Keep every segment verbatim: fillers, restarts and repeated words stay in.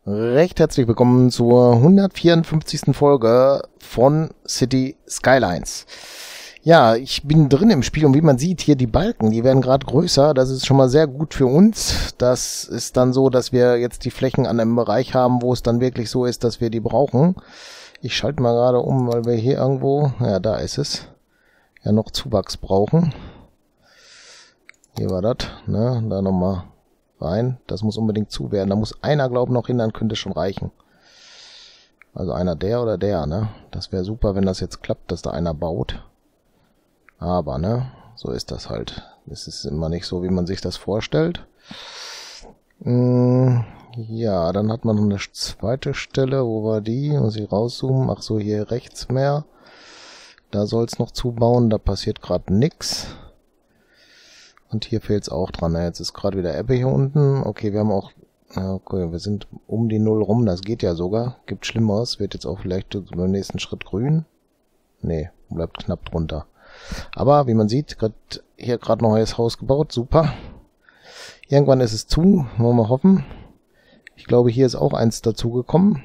Recht herzlich willkommen zur hundertvierundfünfzigsten Folge von City Skylines. Ja, ich bin drin im Spiel und wie man sieht, hier die Balken, die werden gerade größer. Das ist schon mal sehr gut für uns. Das ist dann so, dass wir jetzt die Flächen an einem Bereich haben, wo es dann wirklich so ist, dass wir die brauchen. Ich schalte mal gerade um, weil wir hier irgendwo, ja, da ist es, ja noch Zuwachs brauchen. Hier war das, ne, da nochmal rein. Das muss unbedingt zu werden. Da muss einer, glaube ich, noch hin, dann könnte es schon reichen. Also einer der oder der, ne? Das wäre super, wenn das jetzt klappt, dass da einer baut. Aber, ne? So ist das halt. Es ist immer nicht so, wie man sich das vorstellt. Hm, ja, dann hat man noch eine zweite Stelle. Wo war die? Muss ich rauszoomen? Ach so, hier rechts mehr. Da soll es noch zubauen. Da passiert gerade nichts. Und hier fehlt es auch dran. Jetzt ist gerade wieder Ebbe hier unten. Okay, wir haben auch... Okay, wir sind um die Null rum. Das geht ja sogar. Gibt Schlimmeres. Wird jetzt auch vielleicht beim nächsten Schritt grün. Nee, bleibt knapp drunter. Aber wie man sieht, grad hier gerade noch ein neues Haus gebaut. Super. Irgendwann ist es zu. Wollen wir mal hoffen. Ich glaube, hier ist auch eins dazugekommen.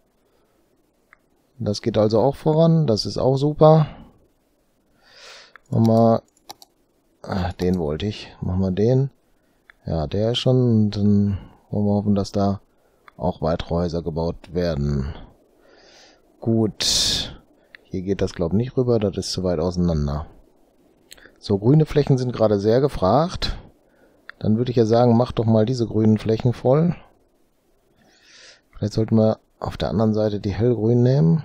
Das geht also auch voran. Das ist auch super. Machen wir... Ah, den wollte ich. Machen wir den. Ja, der ist schon. Und dann wollen wir hoffen, dass da auch weitere Häuser gebaut werden. Gut. Hier geht das, glaube ich, nicht rüber. Das ist zu weit auseinander. So, grüne Flächen sind gerade sehr gefragt. Dann würde ich ja sagen, mach doch mal diese grünen Flächen voll. Vielleicht sollten wir auf der anderen Seite die hellgrün nehmen.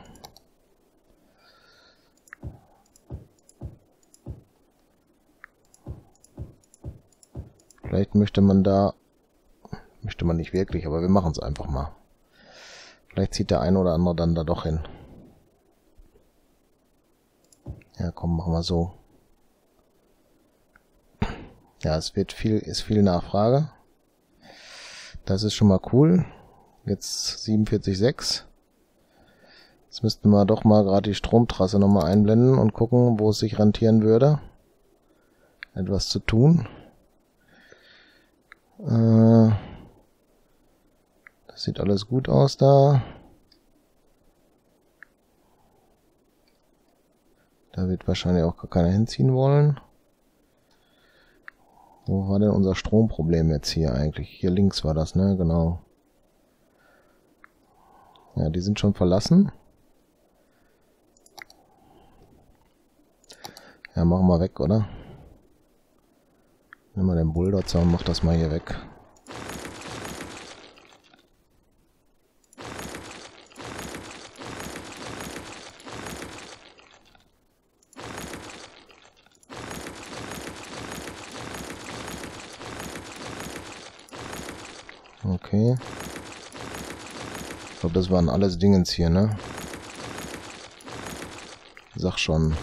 Vielleicht möchte man da, möchte man nicht wirklich, aber wir machen es einfach mal. Vielleicht zieht der eine oder andere dann da doch hin. Ja, komm, machen wir so. Ja, es wird viel, ist viel Nachfrage. Das ist schon mal cool. Jetzt siebenundvierzig Komma sechs. Jetzt müssten wir doch mal gerade die Stromtrasse nochmal einblenden und gucken, wo es sich rentieren würde, etwas zu tun. Das sieht alles gut aus da. Da wird wahrscheinlich auch gar keiner hinziehen wollen. Wo war denn unser Stromproblem jetzt hier eigentlich? Hier links war das, ne? Genau. Ja, die sind schon verlassen. Ja, machen wir weg, oder? Nimm mal den Bulldozer und mach das mal hier weg. Okay. Ich glaube, das waren alles Dingens hier, ne? Sag schon.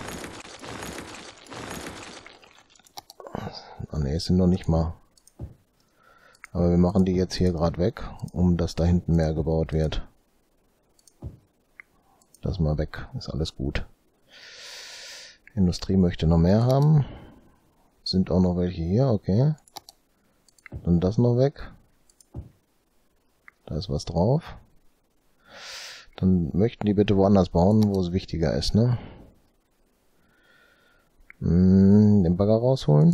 Ah ne, es sind noch nicht mal. Aber wir machen die jetzt hier gerade weg, um dass da hinten mehr gebaut wird. Das mal weg, ist alles gut. Industrie möchte noch mehr haben. Sind auch noch welche hier, okay. Dann das noch weg. Da ist was drauf. Dann möchten die bitte woanders bauen, wo es wichtiger ist, ne? Hm, den Bagger rausholen.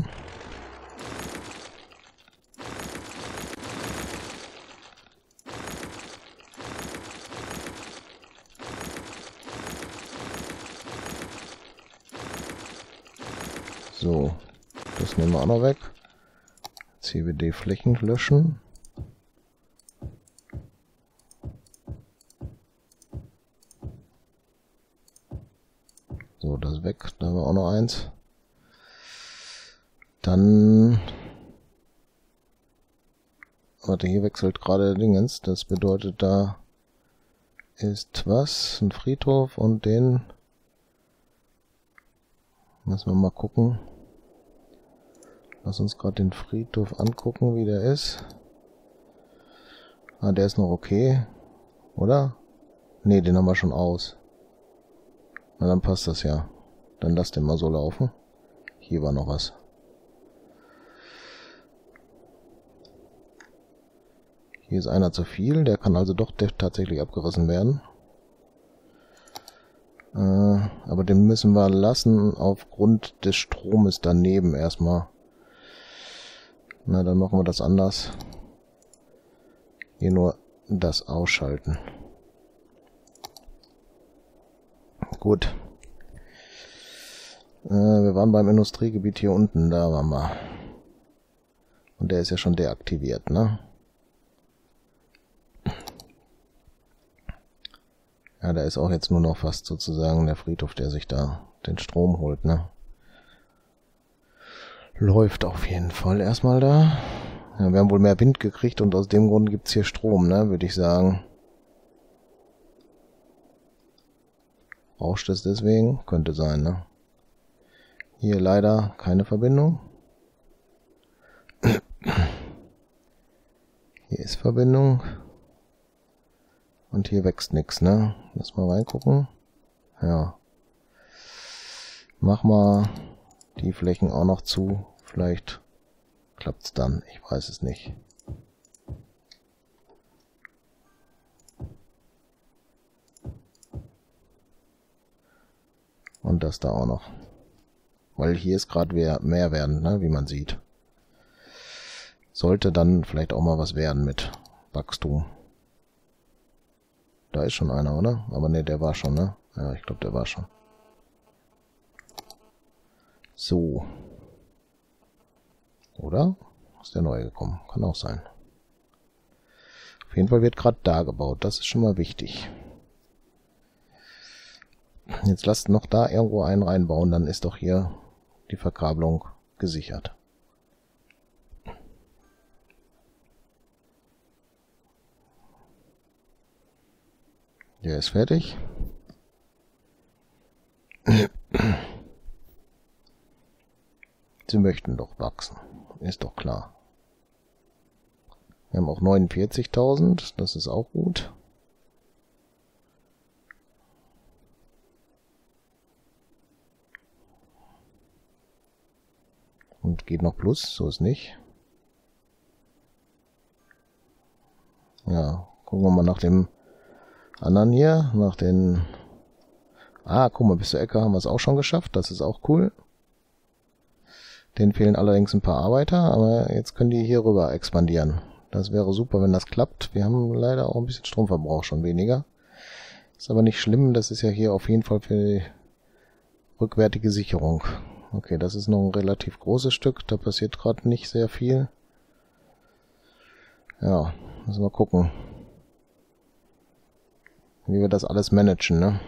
So, das nehmen wir auch noch weg. C W D Flächen löschen. So, das weg. Da haben wir auch noch eins. Dann... Warte, hier wechselt gerade Dingens. Das bedeutet, da ist was? Ein Friedhof und den... Müssen wir mal gucken. Lass uns gerade den Friedhof angucken, wie der ist. Ah, der ist noch okay. Oder? Ne, den haben wir schon aus. Na, dann passt das ja. Dann lass den mal so laufen. Hier war noch was. Hier ist einer zu viel, der kann also doch tatsächlich abgerissen werden. Äh, aber den müssen wir lassen aufgrund des Stromes daneben erstmal. Na, dann machen wir das anders. Hier nur das ausschalten. Gut. Äh, wir waren beim Industriegebiet hier unten, da waren wir. Und der ist ja schon deaktiviert, ne? Ja, da ist auch jetzt nur noch fast sozusagen der Friedhof, der sich da den Strom holt, ne? Läuft auf jeden Fall erstmal da. Ja, wir haben wohl mehr Wind gekriegt und aus dem Grund gibt's hier Strom, ne, würde ich sagen. Rauscht es deswegen? Könnte sein, ne? Hier leider keine Verbindung. Hier ist Verbindung. Und hier wächst nichts, ne? Lass mal reingucken. Ja. Mach mal die Flächen auch noch zu. Vielleicht klappt's dann. Ich weiß es nicht. Und das da auch noch. Weil hier ist gerade mehr werden, ne? Wie man sieht. Sollte dann vielleicht auch mal was werden mit Wachstum. Da ist schon einer, oder? Aber ne, der war schon, ne? Ja, ich glaube, der war schon. So. Oder? Ist der neue gekommen? Kann auch sein. Auf jeden Fall wird gerade da gebaut. Das ist schon mal wichtig. Jetzt lasst noch da irgendwo einen reinbauen. Dann ist doch hier die Verkabelung gesichert. Der ist fertig. Sie möchten doch wachsen. Ist doch klar. Wir haben auch neunundvierzigtausend. Das ist auch gut. Und geht noch plus. So ist nicht. Ja, gucken wir mal nach dem anderen hier. Nach den... Ah, guck mal, bis zur Ecke haben wir es auch schon geschafft. Das ist auch cool. Denen fehlen allerdings ein paar Arbeiter, aber jetzt können die hier rüber expandieren. Das wäre super, wenn das klappt. Wir haben leider auch ein bisschen Stromverbrauch schon weniger. Ist aber nicht schlimm, das ist ja hier auf jeden Fall für die rückwärtige Sicherung. Okay, das ist noch ein relativ großes Stück, da passiert gerade nicht sehr viel. Ja, müssen wir gucken, wie wir das alles managen, ne?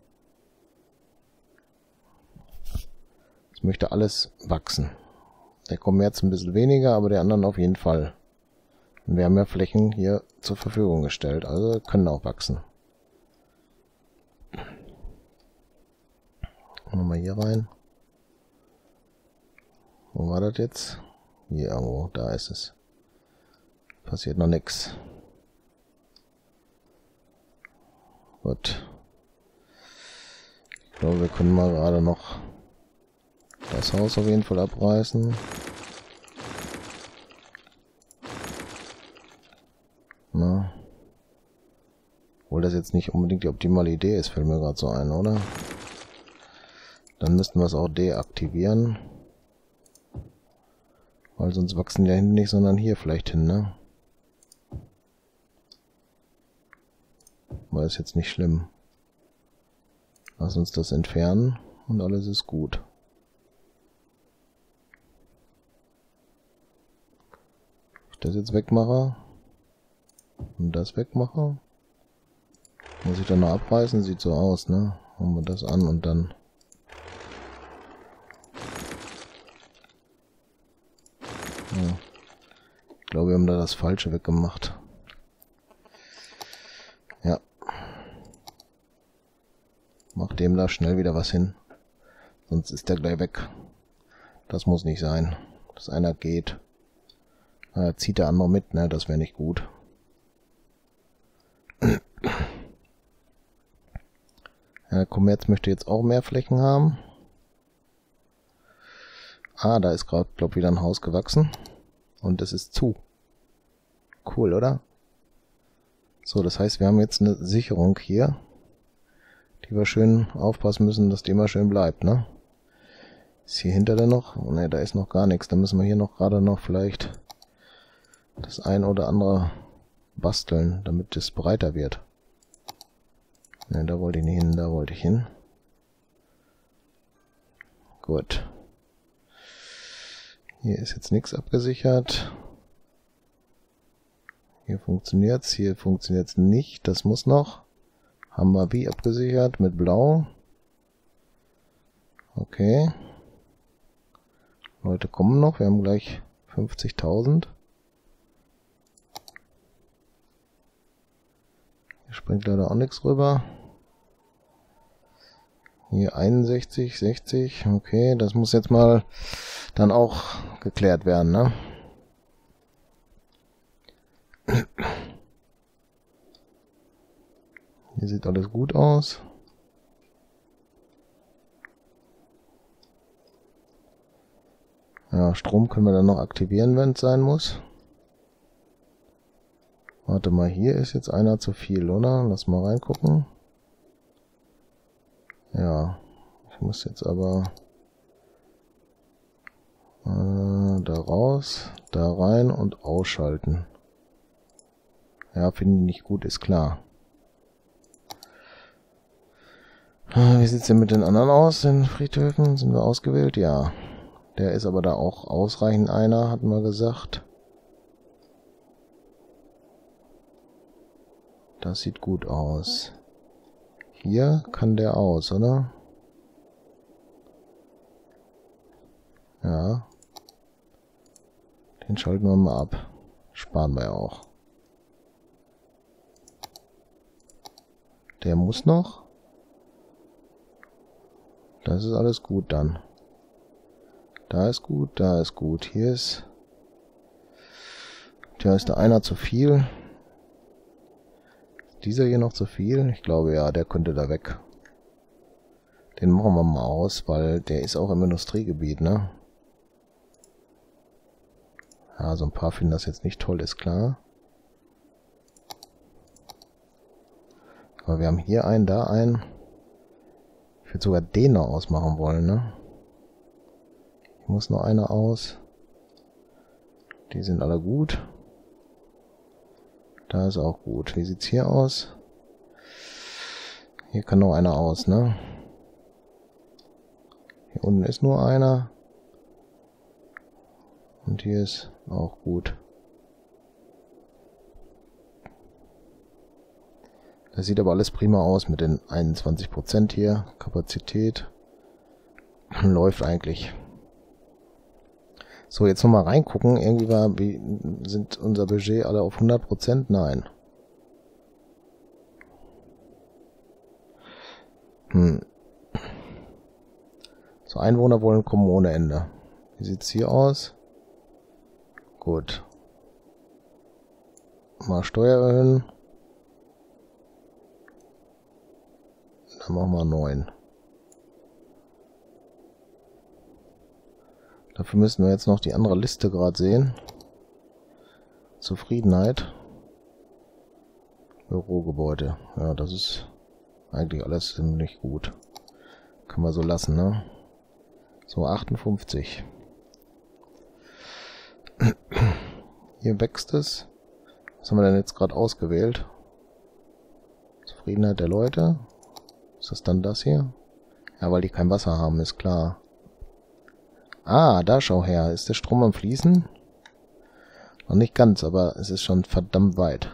Es möchte alles wachsen. Der Kommerz ein bisschen weniger, aber der anderen auf jeden Fall. Und wir haben ja Flächen hier zur Verfügung gestellt, also können auch wachsen. Nochmal hier rein. Wo war das jetzt? Hier irgendwo, da ist es. Passiert noch nichts. Gut. Ich glaube, wir können mal gerade noch das Haus auf jeden Fall abreißen. Na. Obwohl das jetzt nicht unbedingt die optimale Idee ist, fällt mir gerade so ein, oder? Dann müssten wir es auch deaktivieren. Weil sonst wachsen die da hinten nicht, sondern hier vielleicht hin, ne? Aber ist jetzt nicht schlimm. Lass uns das entfernen und alles ist gut. Ich das jetzt wegmache und das wegmache, muss ich dann noch abreißen, sieht so aus, ne? Machen wir das an und dann ja. Ich glaube, wir haben da das Falsche weggemacht. Ja. Mach dem da schnell wieder was hin. Sonst ist der gleich weg. Das muss nicht sein. Dass einer geht. Äh, zieht der andere mit, ne? Das wäre nicht gut. Der Kommerz möchte jetzt auch mehr Flächen haben. Ah, da ist gerade, glaube ich, wieder ein Haus gewachsen. Und es ist zu. Cool, oder? So, das heißt, wir haben jetzt eine Sicherung hier, die wir schön aufpassen müssen, dass die immer schön bleibt, ne? Ist hier hinter denn noch? Oh ne, da ist noch gar nichts. Da müssen wir hier noch gerade noch vielleicht das ein oder andere basteln, damit es breiter wird. Ne, da wollte ich nicht hin, da wollte ich hin. Gut. Hier ist jetzt nichts abgesichert. Hier funktioniert's, hier funktioniert's nicht. Das muss noch. Haben wir wie abgesichert mit Blau. Okay. Leute kommen noch. Wir haben gleich fünfzigtausend. Hier springt leider auch nichts rüber. Hier einundsechzig, sechzig. Okay, das muss jetzt mal dann auch geklärt werden, ne? Hier sieht alles gut aus. Ja, Strom können wir dann noch aktivieren, wenn es sein muss. Warte mal, hier ist jetzt einer zu viel, oder? Lass mal reingucken. Ja, ich muss jetzt aber äh, da raus, da rein und ausschalten. Ja, finde ich nicht gut, ist klar. Wie sieht es denn mit den anderen aus, den Friedhöfen? Sind wir ausgewählt? Ja. Der ist aber da auch ausreichend einer, hatten wir gesagt. Das sieht gut aus. Hier kann der aus, oder? Ja. Den schalten wir mal ab. Sparen wir ja auch. Der muss noch. Das ist alles gut dann. Da ist gut, da ist gut. Hier ist... Tja, ist da einer zu viel? Ist dieser hier noch zu viel? Ich glaube ja, der könnte da weg. Den machen wir mal aus, weil der ist auch im Industriegebiet, ne? Ja, so ein paar finden das jetzt nicht toll, ist klar. Aber wir haben hier einen, da einen. Ich würde sogar den noch ausmachen wollen, ne? Hier muss noch einer aus. Die sind alle gut. Da ist auch gut. Wie sieht's hier aus? Hier kann noch einer aus, ne? Hier unten ist nur einer. Und hier ist auch gut. Das sieht aber alles prima aus mit den einundzwanzig Prozent hier. Kapazität. Läuft eigentlich. So, jetzt nochmal reingucken. Irgendwie war, wie sind unser Budget alle auf hundert Prozent? Nein. Hm. So, Einwohner wollen kommen ohne Ende. Wie sieht's hier aus? Gut. Mal Steuer erhöhen. Dann machen wir neun. Dafür müssen wir jetzt noch die andere Liste gerade sehen. Zufriedenheit. Bürogebäude. Ja, das ist eigentlich alles ziemlich gut. Kann man so lassen, ne? So, achtundfünfzig. Hier wächst es. Was haben wir denn jetzt gerade ausgewählt? Zufriedenheit der Leute. Ist das dann das hier? Ja, weil die kein Wasser haben, ist klar. Ah, da schau her. Ist der Strom am Fließen? Noch nicht ganz, aber es ist schon verdammt weit.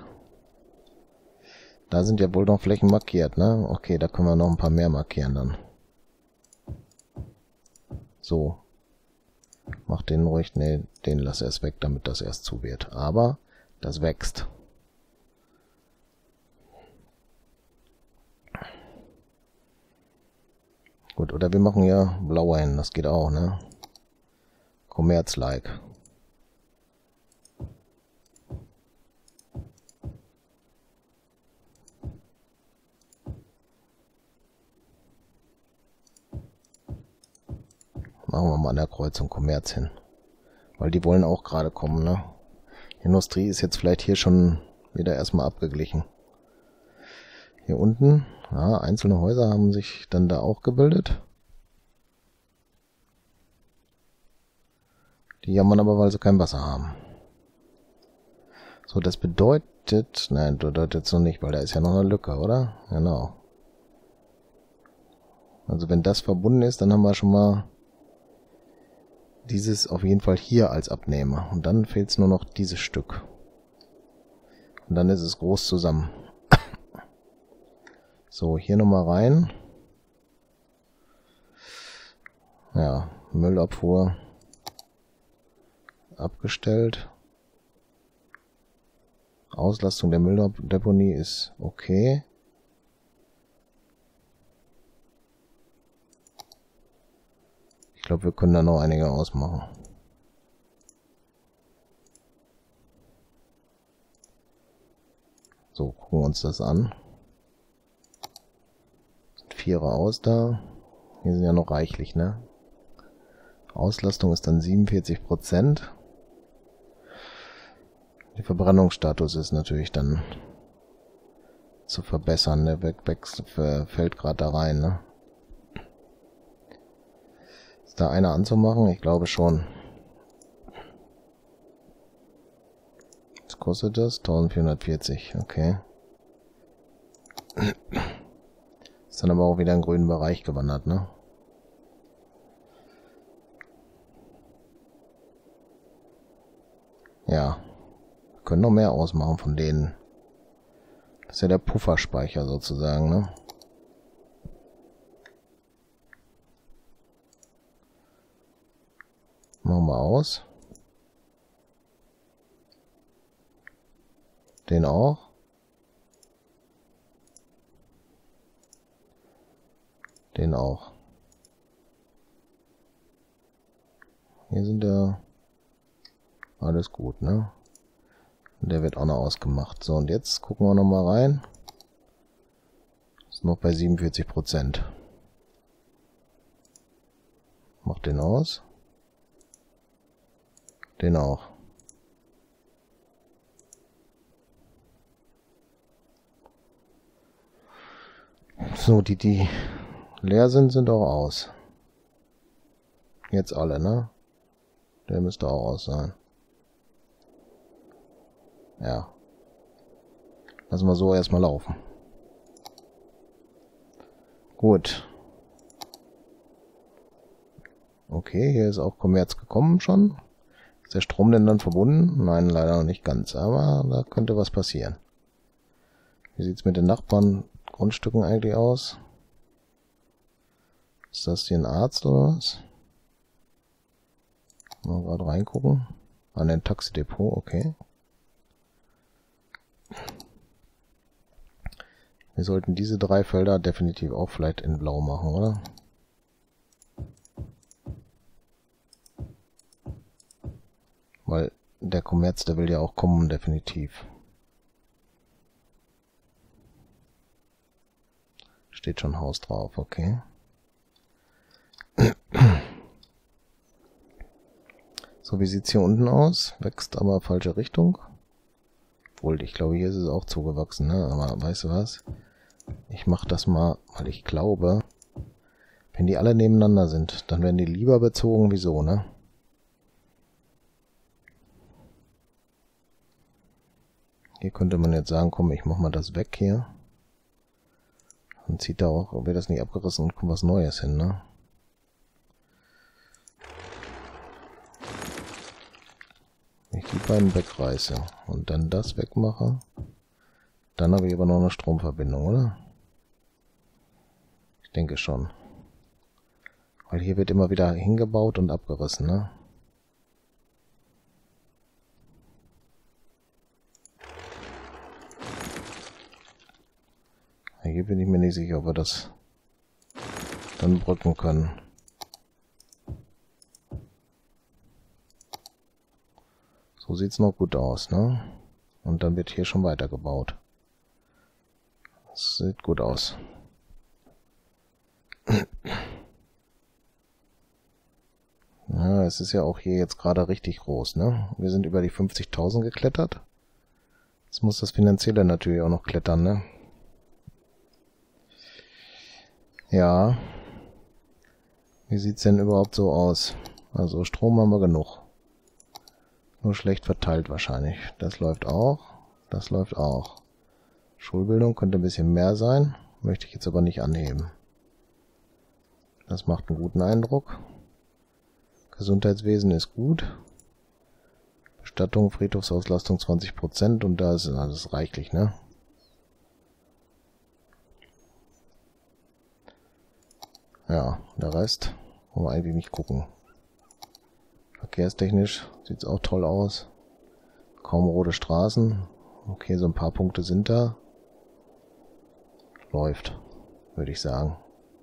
Da sind ja wohl noch Flächen markiert, ne? Okay, da können wir noch ein paar mehr markieren dann. So. Mach den ruhig. Ne, den lass erst weg, damit das erst zu wird. Aber das wächst. Gut, oder wir machen ja blaue hin, das geht auch, ne? Kommerz-like. Machen wir mal an der Kreuzung Kommerz hin. Weil die wollen auch gerade kommen, ne? Die Industrie ist jetzt vielleicht hier schon wieder erstmal abgeglichen. Hier unten, ja, einzelne Häuser haben sich dann da auch gebildet. Die jammern aber, weil sie kein Wasser haben. So, das bedeutet, nein, bedeutet es noch nicht, weil da ist ja noch eine Lücke, oder? Genau. Also wenn das verbunden ist, dann haben wir schon mal dieses auf jeden Fall hier als Abnehmer. Und dann fehlt es nur noch dieses Stück. Und dann ist es groß zusammen. So, hier nochmal rein. Ja, Müllabfuhr abgestellt. Auslastung der Mülldeponie ist okay. Ich glaube, wir können da noch einige ausmachen. So, gucken wir uns das an. Sind Vierer aus da. Hier sind ja noch reichlich, ne? Auslastung ist dann siebenundvierzig Prozent. Der Verbrennungsstatus ist natürlich dann zu verbessern, ne? Weg, weg, fällt gerade da rein, ne? Ist da einer anzumachen? Ich glaube schon. Was kostet das? eintausendvierhundertvierzig, okay. Ist dann aber auch wieder in den grünen Bereich gewandert, ne? Ja. Wir können noch mehr ausmachen von denen. Das ist ja der Pufferspeicher sozusagen, ne? Machen wir aus. Den auch. Den auch. Hier sind ja alles gut, ne? Und der wird auch noch ausgemacht. So, und jetzt gucken wir noch mal rein. Ist noch bei siebenundvierzig Prozent. Mach den aus. Den auch. So, die, die leer sind, sind auch aus. Jetzt alle, ne? Der müsste auch aus sein. Ja. Lassen wir so erstmal laufen. Gut. Okay, hier ist auch Kommerz gekommen schon. Ist der Strom denn dann verbunden? Nein, leider noch nicht ganz, aber da könnte was passieren. Wie sieht es mit den Nachbarn Grundstücken eigentlich aus? Ist das hier ein Arzt oder was? Mal gerade reingucken. An den Taxidepot, okay. Wir sollten diese drei Felder definitiv auch vielleicht in Blau machen, oder? Weil der Kommerz, der will ja auch kommen, definitiv. Steht schon Haus drauf, okay. So, wie sieht es hier unten aus? Wächst aber falsche Richtung. Obwohl, ich glaube, hier ist es auch zugewachsen, ne? Aber weißt du was? Ich mache das mal, weil ich glaube, wenn die alle nebeneinander sind, dann werden die lieber bezogen wie so, ne? Hier könnte man jetzt sagen, komm, ich mach mal das weg hier. Dann zieht da auch, wird das nicht abgerissen und kommt was Neues hin, ne? Ich die beiden wegreiße und dann das wegmache, dann habe ich aber noch eine Stromverbindung, oder? Ich denke schon. Weil hier wird immer wieder hingebaut und abgerissen, ne? Hier bin ich mir nicht sicher, ob wir das dann brücken können. So sieht es noch gut aus, ne? Und dann wird hier schon weitergebaut. Das sieht gut aus. Ja, es ist ja auch hier jetzt gerade richtig groß, ne? Wir sind über die fünfzigtausend geklettert. Jetzt muss das Finanzielle natürlich auch noch klettern, ne? Ja. Wie sieht's denn überhaupt so aus? Also Strom haben wir genug. Nur schlecht verteilt wahrscheinlich. Das läuft auch. Das läuft auch. Schulbildung könnte ein bisschen mehr sein. Möchte ich jetzt aber nicht anheben. Das macht einen guten Eindruck. Gesundheitswesen ist gut. Bestattung, Friedhofsauslastung zwanzig Prozent und da ist alles reichlich, ne? Ja, der Rest wollen wir eigentlich nicht gucken. Verkehrstechnisch sieht es auch toll aus. Kaum rote Straßen. Okay, so ein paar Punkte sind da. Läuft, würde ich sagen.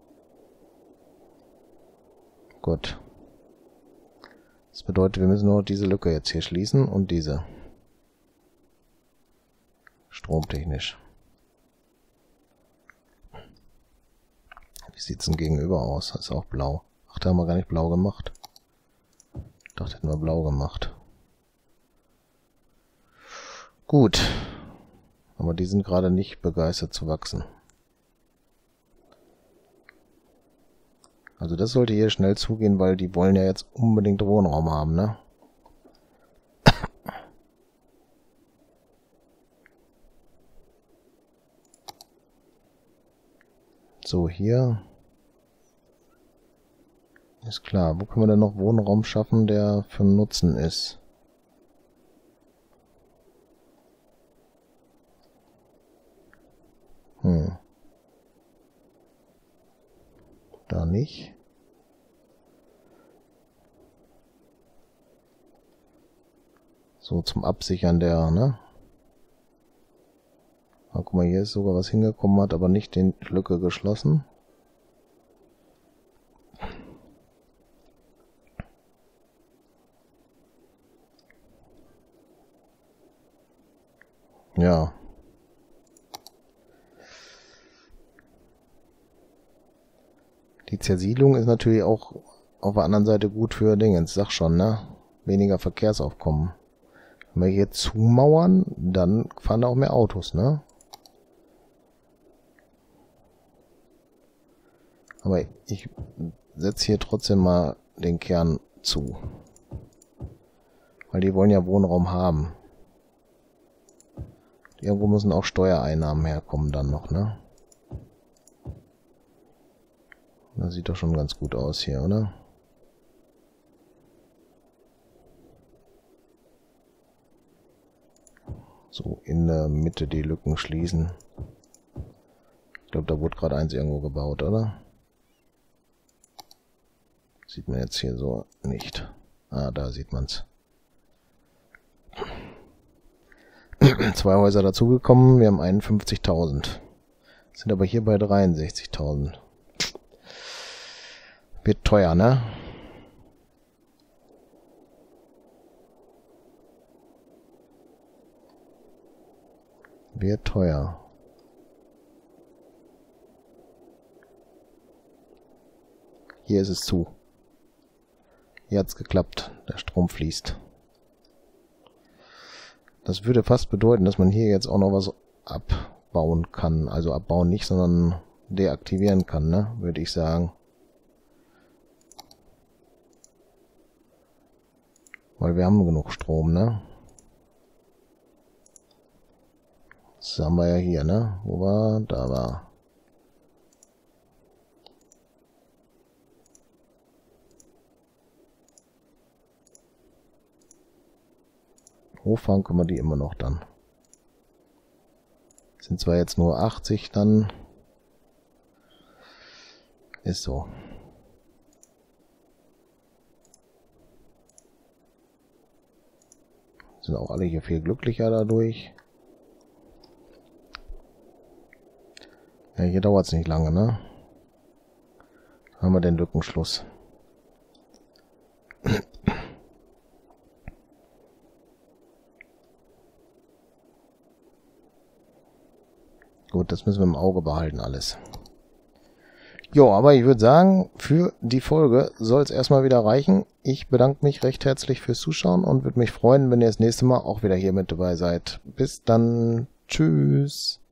Gut. Das bedeutet, wir müssen nur diese Lücke jetzt hier schließen und diese. Stromtechnisch. Wie sieht es denn gegenüber aus? Das ist auch blau. Ach, da haben wir gar nicht blau gemacht. Ich dachte, hätten wir blau gemacht. Gut. Aber die sind gerade nicht begeistert zu wachsen. Also das sollte hier schnell zugehen, weil die wollen ja jetzt unbedingt Wohnraum haben, ne? So, hier ist klar. Wo können wir denn noch Wohnraum schaffen, der für Nutzen ist? Hm. Da nicht. So, zum Absichern der, ne? Ah, guck mal, hier ist sogar was hingekommen, hat aber nicht die Lücke geschlossen. Ja. Die Zersiedlung ist natürlich auch auf der anderen Seite gut für Dingens, sag schon, ne? Weniger Verkehrsaufkommen. Wenn wir hier zumauern, dann fahren da auch mehr Autos, ne? Aber ich setze hier trotzdem mal den Kern zu. Weil die wollen ja Wohnraum haben. Irgendwo müssen auch Steuereinnahmen herkommen dann noch, ne? Das sieht doch schon ganz gut aus hier, oder? So, in der Mitte die Lücken schließen. Ich glaube, da wurde gerade eins irgendwo gebaut, oder? Sieht man jetzt hier so nicht. Ah, da sieht man's. Zwei Häuser dazugekommen, wir haben einundfünfzigtausend. Sind aber hier bei dreiundsechzigtausend. Wird teuer, ne? Wird teuer. Hier ist es zu. Hier hat's geklappt. Der Strom fließt. Das würde fast bedeuten, dass man hier jetzt auch noch was abbauen kann. Also abbauen nicht, sondern deaktivieren kann, ne? Würde ich sagen. Weil wir haben genug Strom, ne? Das haben wir ja hier, ne? Wo war? Da war. Hochfahren können wir die immer noch dann. Sind zwar jetzt nur achtzig, dann ist so. Sind auch alle hier viel glücklicher dadurch. Ja, hier dauert es nicht lange, ne? Haben wir den Lückenschluss. Gut, das müssen wir im Auge behalten alles. Jo, aber ich würde sagen, für die Folge soll es erstmal wieder reichen. Ich bedanke mich recht herzlich fürs Zuschauen und würde mich freuen, wenn ihr das nächste Mal auch wieder hier mit dabei seid. Bis dann. Tschüss.